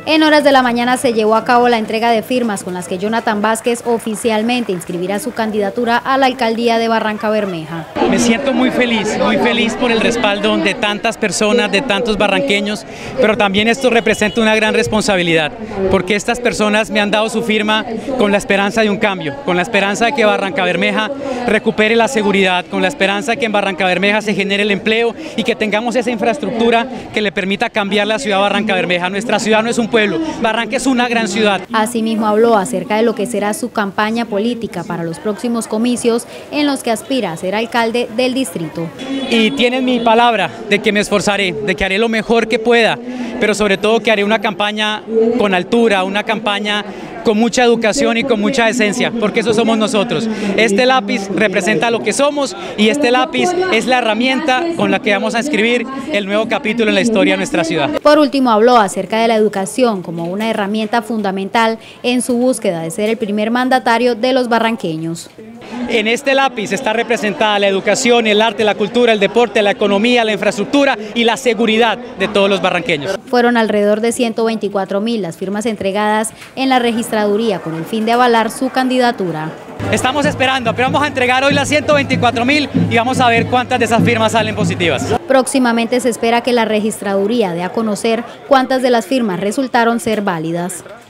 En horas de la mañana se llevó a cabo la entrega de firmas con las que Jonathan Vázquez oficialmente inscribirá su candidatura a la alcaldía de Barrancabermeja. Me siento muy feliz por el respaldo de tantas personas, de tantos barranqueños, pero también esto representa una gran responsabilidad, porque estas personas me han dado su firma con la esperanza de un cambio, con la esperanza de que Barrancabermeja recupere la seguridad, con la esperanza de que en Barrancabermeja se genere el empleo y que tengamos esa infraestructura que le permita cambiar la ciudad de Barrancabermeja. Nuestra ciudad no es un pueblo, Barranca es una gran ciudad. Asimismo habló acerca de lo que será su campaña política para los próximos comicios en los que aspira a ser alcalde del distrito. Y tienen mi palabra de que me esforzaré, de que haré lo mejor que pueda, pero sobre todo que haré una campaña con altura, una campaña con mucha educación y con mucha esencia, porque eso somos nosotros. Este lápiz representa lo que somos y este lápiz es la herramienta con la que vamos a escribir el nuevo capítulo en la historia de nuestra ciudad. Por último, habló acerca de la educación como una herramienta fundamental en su búsqueda de ser el primer mandatario de los barranqueños. En este lápiz está representada la educación, el arte, la cultura, el deporte, la economía, la infraestructura y la seguridad de todos los barranqueños. Fueron alrededor de 124.000 las firmas entregadas en la registraduría con el fin de avalar su candidatura. Estamos esperando, pero vamos a entregar hoy las 124.000 y vamos a ver cuántas de esas firmas salen positivas. Próximamente se espera que la registraduría dé a conocer cuántas de las firmas resultaron ser válidas.